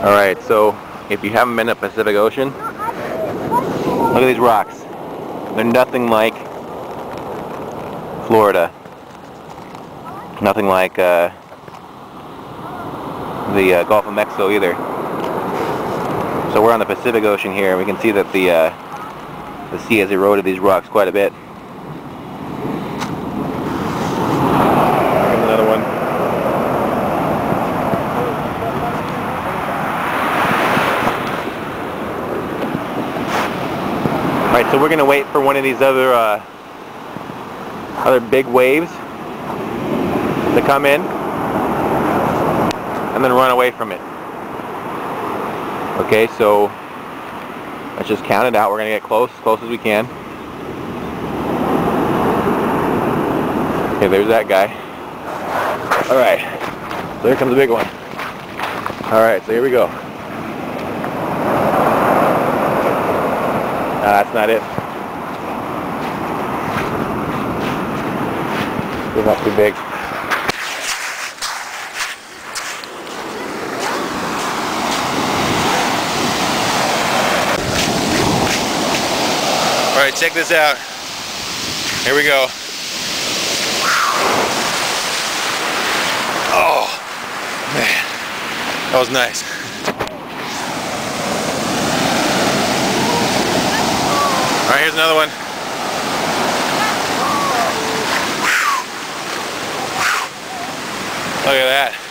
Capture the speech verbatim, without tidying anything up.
Alright, so if you haven't been to the Pacific Ocean, look at these rocks. They're nothing like Florida. Nothing like uh, the uh, Gulf of Mexico either. So we're on the Pacific Ocean here, and we can see that the, uh, the sea has eroded these rocks quite a bit. Here's another one. Alright, so we're going to wait for one of these other uh, other big waves to come in and then run away from it. Okay, so let's just count it out. We're going to get close, as close as we can. Okay, there's that guy. Alright, so here comes the big one. Alright, so here we go. Uh, that's not it. It's not too big. Alright, check this out. Here we go. Oh, man. That was nice. Alright, here's another one. Look at that.